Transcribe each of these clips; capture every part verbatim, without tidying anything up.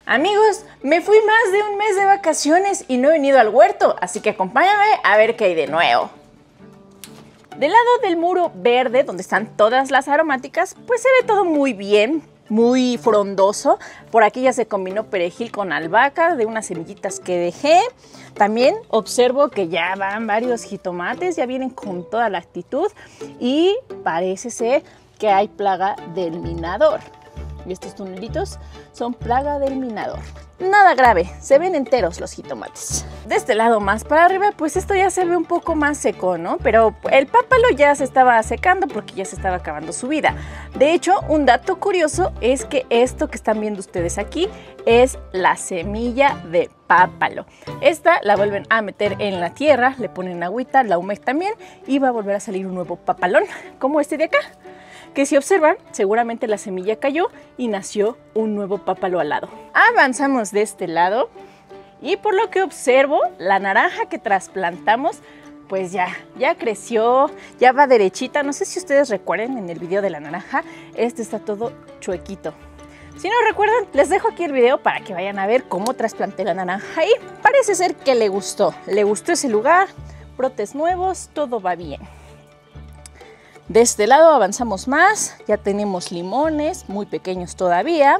Amigos, me fui más de un mes de vacaciones y no he venido al huerto, así que acompáñame a ver qué hay de nuevo. Del lado del muro verde, donde están todas las aromáticas, pues se ve todo muy bien, muy frondoso. Por aquí ya se combinó perejil con albahaca de unas semillitas que dejé. También observo que ya van varios jitomates, ya vienen con toda la actitud y parece ser que hay plaga del minador. Y estos tunelitos son plaga del minador. Nada grave, se ven enteros los jitomates. De este lado más para arriba, pues esto ya se ve un poco más seco, ¿no? Pero el pápalo ya se estaba secando porque ya se estaba acabando su vida. De hecho, un dato curioso es que esto que están viendo ustedes aquí es la semilla de pápalo. Esta la vuelven a meter en la tierra, le ponen agüita, la humectan bien y va a volver a salir un nuevo papalón, como este de acá. Que si observan, seguramente la semilla cayó y nació un nuevo pápalo al lado. Avanzamos de este lado y por lo que observo, la naranja que trasplantamos, pues ya, ya creció, ya va derechita. No sé si ustedes recuerden en el video de la naranja, este está todo chuequito. Si no recuerdan, les dejo aquí el video para que vayan a ver cómo trasplanté la naranja y parece ser que le gustó. Le gustó ese lugar, brotes nuevos, todo va bien. De este lado avanzamos más, ya tenemos limones, muy pequeños todavía.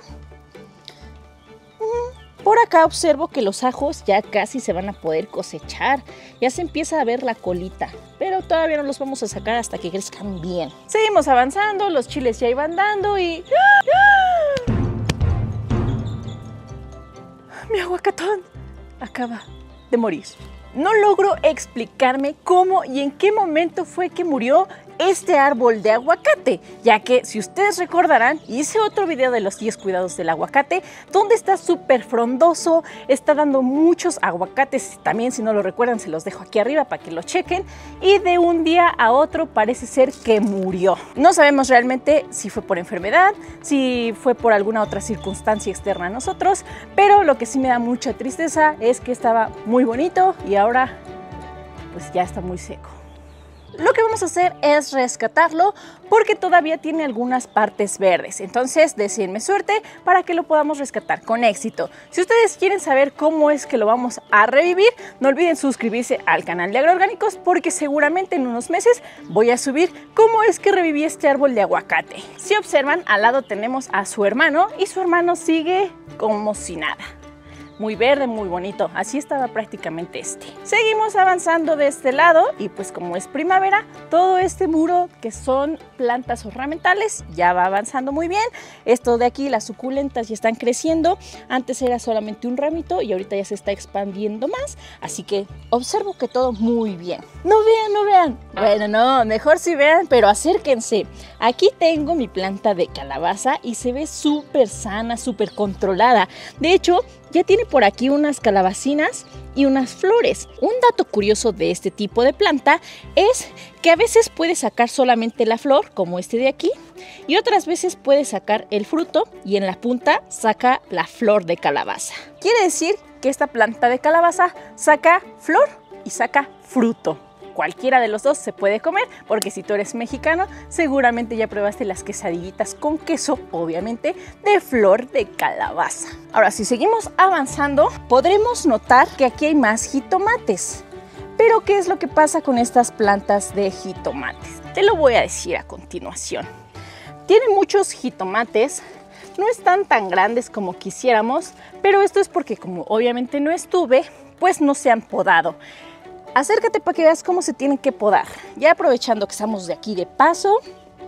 Por acá observo que los ajos ya casi se van a poder cosechar, ya se empieza a ver la colita, pero todavía no los vamos a sacar hasta que crezcan bien. Seguimos avanzando, los chiles ya iban dando y... Mi aguacatón acaba de morir. No logro explicarme cómo y en qué momento fue que murió este árbol de aguacate, ya que si ustedes recordarán, hice otro video de los diez cuidados del aguacate, donde está súper frondoso, está dando muchos aguacates, también si no lo recuerdan se los dejo aquí arriba para que lo chequen, y de un día a otro parece ser que murió. No sabemos realmente si fue por enfermedad, si fue por alguna otra circunstancia externa a nosotros, pero lo que sí me da mucha tristeza es que estaba muy bonito y ahora pues ya está muy seco. Lo que vamos a hacer es rescatarlo porque todavía tiene algunas partes verdes. Entonces, deseenme suerte para que lo podamos rescatar con éxito. Si ustedes quieren saber cómo es que lo vamos a revivir, no olviden suscribirse al canal de Agroorgánicos porque seguramente en unos meses voy a subir cómo es que reviví este árbol de aguacate. Si observan, al lado tenemos a su hermano y su hermano sigue como si nada. Muy verde, muy bonito, así estaba prácticamente este. Seguimos avanzando de este lado y pues como es primavera, todo este muro que son plantas ornamentales ya va avanzando muy bien. Esto de aquí, las suculentas ya están creciendo, antes era solamente un ramito y ahorita ya se está expandiendo más, así que observo que todo muy bien. No vean, no vean, bueno no, mejor sí vean, pero acérquense. Aquí tengo mi planta de calabaza y se ve súper sana, súper controlada. De hecho, ya tiene por aquí unas calabacinas y unas flores. Un dato curioso de este tipo de planta es que a veces puede sacar solamente la flor, como este de aquí, y otras veces puede sacar el fruto y en la punta saca la flor de calabaza. Quiere decir que esta planta de calabaza saca flor y saca fruto. Cualquiera de los dos se puede comer, porque si tú eres mexicano, seguramente ya probaste las quesadillitas con queso, obviamente, de flor de calabaza. Ahora, si seguimos avanzando, podremos notar que aquí hay más jitomates. Pero, ¿qué es lo que pasa con estas plantas de jitomates? Te lo voy a decir a continuación. Tienen muchos jitomates, no están tan grandes como quisiéramos, pero esto es porque como obviamente no estuve, pues no se han podado. Acércate para que veas cómo se tienen que podar. Ya aprovechando que estamos de aquí de paso,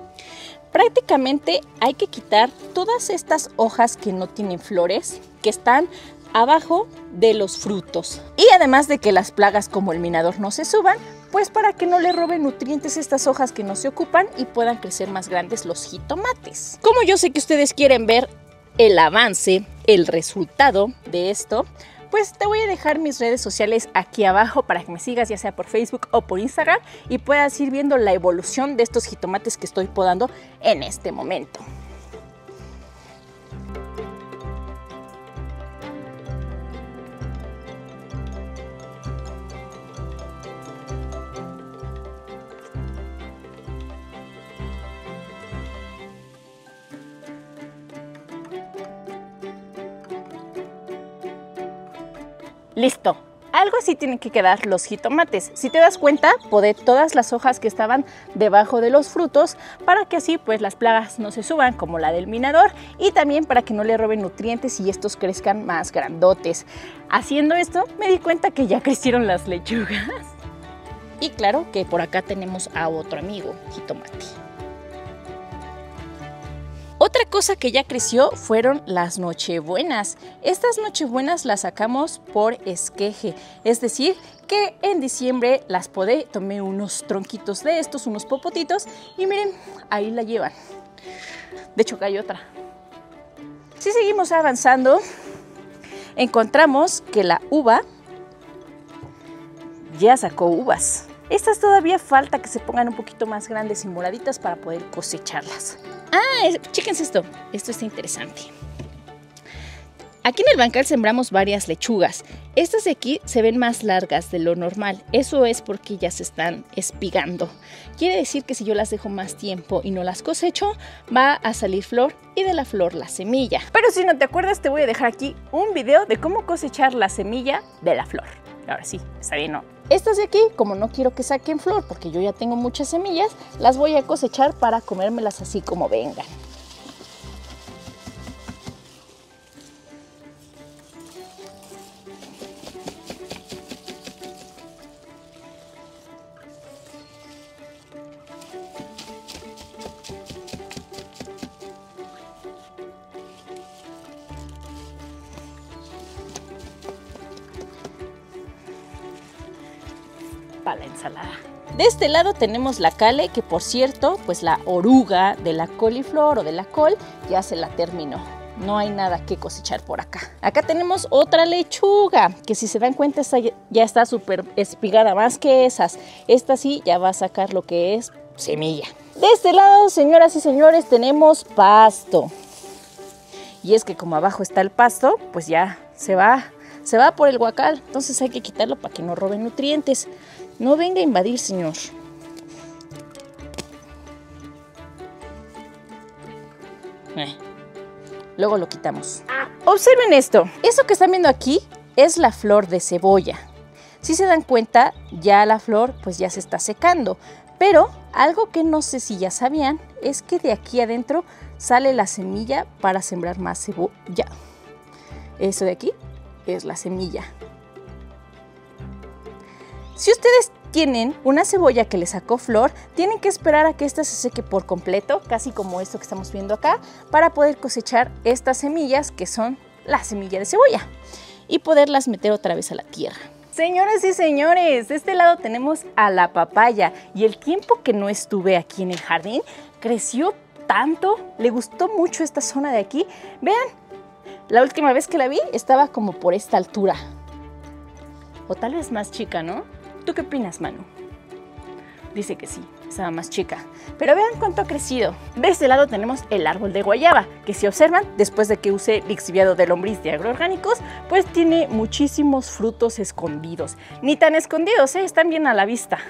prácticamente hay que quitar todas estas hojas que no tienen flores, que están abajo de los frutos. Y además de que las plagas como el minador no se suban, pues para que no le roben nutrientes estas hojas que no se ocupan y puedan crecer más grandes los jitomates. Como yo sé que ustedes quieren ver el avance, el resultado de esto, pues te voy a dejar mis redes sociales aquí abajo para que me sigas ya sea por Facebook o por Instagram y puedas ir viendo la evolución de estos jitomates que estoy podando en este momento. Listo. Algo así tienen que quedar los jitomates. Si te das cuenta, podé todas las hojas que estaban debajo de los frutos para que así pues las plagas no se suban como la del minador y también para que no le roben nutrientes y estos crezcan más grandotes. Haciendo esto me di cuenta que ya crecieron las lechugas. Y claro que por acá tenemos a otro amigo, jitomate. Otra cosa que ya creció fueron las nochebuenas. Estas nochebuenas las sacamos por esqueje, es decir, que en diciembre las podé, tomé unos tronquitos de estos, unos popotitos y miren, ahí la llevan. De hecho, acá hay otra. Si seguimos avanzando, encontramos que la uva ya sacó uvas. Estas todavía falta que se pongan un poquito más grandes y moraditas para poder cosecharlas. Ah, chéquense esto, esto está interesante. Aquí en el bancal sembramos varias lechugas. Estas de aquí se ven más largas de lo normal. Eso es porque ya se están espigando. Quiere decir que si yo las dejo más tiempo y no las cosecho, va a salir flor y de la flor la semilla. Pero si no te acuerdas, te voy a dejar aquí un video de cómo cosechar la semilla de la flor. Ahora sí, está bien, ¿no? Estas de aquí, como no quiero que saquen flor porque yo ya tengo muchas semillas, las voy a cosechar para comérmelas así como vengan. Para la ensalada. De este lado tenemos la cale, que por cierto, pues la oruga de la coliflor o de la col ya se la terminó. No hay nada que cosechar por acá. Acá tenemos otra lechuga, que si se dan cuenta esta ya está súper espigada, más que esas. Esta sí ya va a sacar lo que es semilla. De este lado, señoras y señores, tenemos pasto. Y es que como abajo está el pasto, pues ya se va, se va por el huacal. Entonces hay que quitarlo para que no robe nutrientes. No venga a invadir, señor. Eh. Luego lo quitamos. Observen esto. Eso que están viendo aquí es la flor de cebolla. Si se dan cuenta, ya la flor pues ya se está secando. Pero algo que no sé si ya sabían es que de aquí adentro sale la semilla para sembrar más cebolla. Eso de aquí es la semilla. Si ustedes tienen una cebolla que le sacó flor, tienen que esperar a que ésta se seque por completo, casi como esto que estamos viendo acá, para poder cosechar estas semillas que son la semilla de cebolla y poderlas meter otra vez a la tierra. Señoras y señores, de este lado tenemos a la papaya y el tiempo que no estuve aquí en el jardín creció tanto, le gustó mucho esta zona de aquí. Vean, la última vez que la vi estaba como por esta altura o tal vez más chica, ¿no? ¿Tú qué opinas, Manu? Dice que sí, estaba más chica. Pero vean cuánto ha crecido. De este lado tenemos el árbol de guayaba, que si observan, después de que usé lixiviado de lombriz de agroorgánicos, pues tiene muchísimos frutos escondidos. Ni tan escondidos, ¿eh? Están bien a la vista.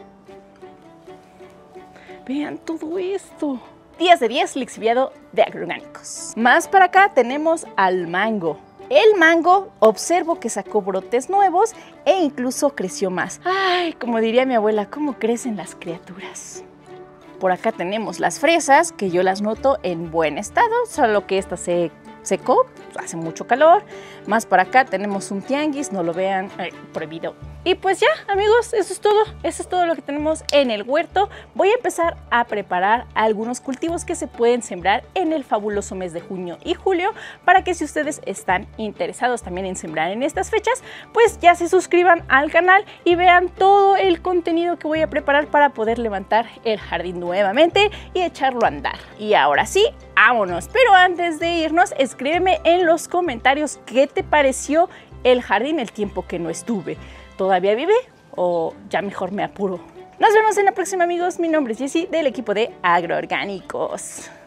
Vean todo esto. diez de diez lixiviado de agroorgánicos. Más para acá tenemos al mango. El mango, observo que sacó brotes nuevos e incluso creció más. Ay, como diría mi abuela, ¿cómo crecen las criaturas? Por acá tenemos las fresas, que yo las noto en buen estado, solo que esta se secó, hace mucho calor. Más para acá tenemos un tianguis, no lo vean, eh, prohibido. Y pues ya, amigos, eso es todo. Eso es todo lo que tenemos en el huerto. Voy a empezar a preparar algunos cultivos que se pueden sembrar en el fabuloso mes de junio y julio, para que si ustedes están interesados también en sembrar en estas fechas, pues ya se suscriban al canal y vean todo el contenido que voy a preparar para poder levantar el jardín nuevamente y echarlo a andar. Y ahora sí, vámonos. Pero antes de irnos, escríbeme en los comentarios qué te pareció el jardín el tiempo que no estuve. ¿Todavía vive o ya mejor me apuro? Nos vemos en la próxima, amigos. Mi nombre es Jessie, del equipo de Agroorgánicos.